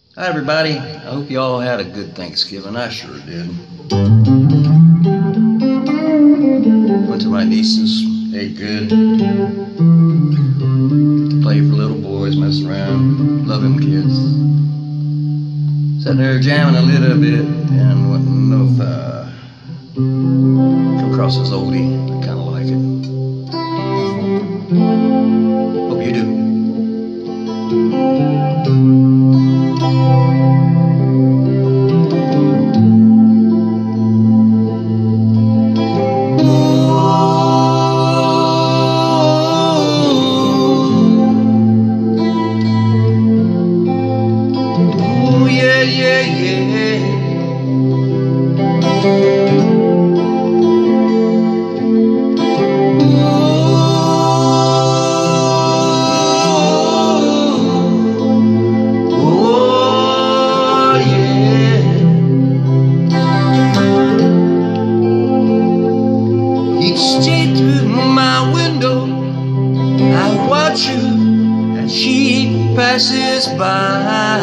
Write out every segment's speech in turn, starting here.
Hi everybody, I hope you all had a good Thanksgiving. I sure did. Went to my niece's, ate good. Get to play for little boys, mess around, love them kids. Sitting there jamming a little bit and wouldn't know if come across this oldie. I kinda like it. Hope you do. Straight through my window, I watch you as she passes by.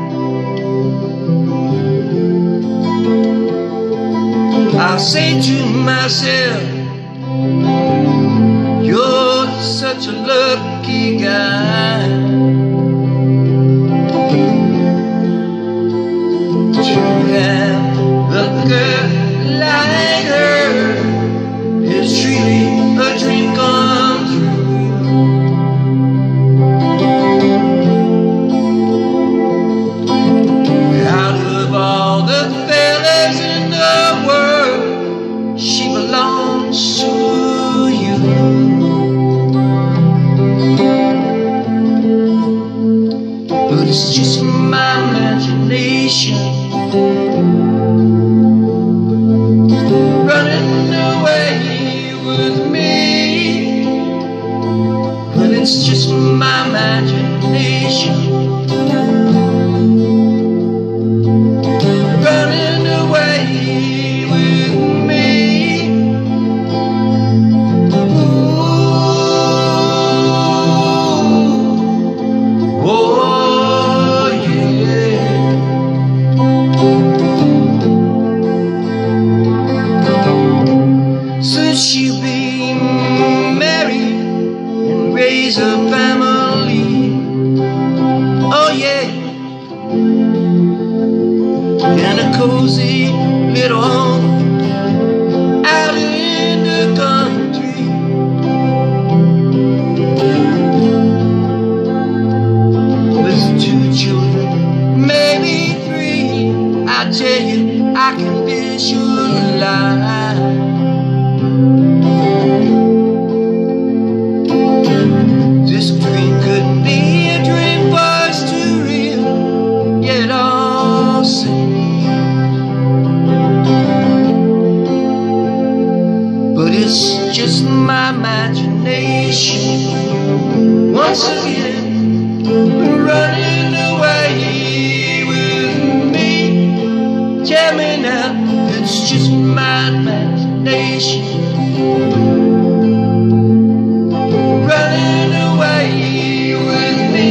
I say to myself, you're such a lucky guy. To have a girl like her is truly a dream come true. Out of all the fellas in the world, she belongs to you. But it's just my imagination running away with me. But it's just my imagination running away with me. Ooh, oh yeah. So she'll be married and raise a family. Oh yeah. In a cozy little home out in the country. With 2 children, maybe 3. I tell you, I can visualize. This dream couldn't be a dream for us too real, yet all seems. But it's just my imagination once again running away with me. Tell me now, it's just my imagination running away with me.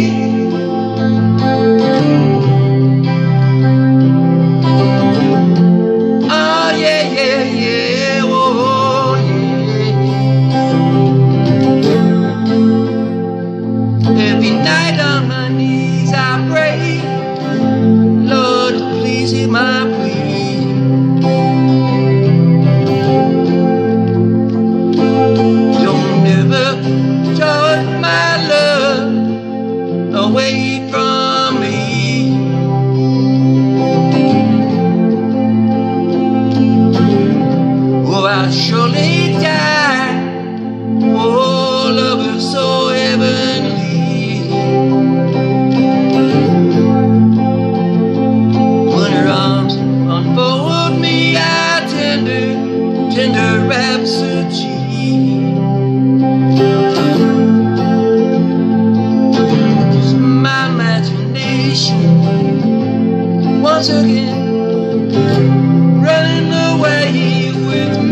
Oh yeah, yeah, yeah, oh yeah. Every night on my knees I pray, Lord, please hear my plea. Don't ever take my love away from me. Oh, I'll surely die. Oh, love is so heavenly. When her arms unfold me, I tender rhapsody. Just my imagination once again running away with me.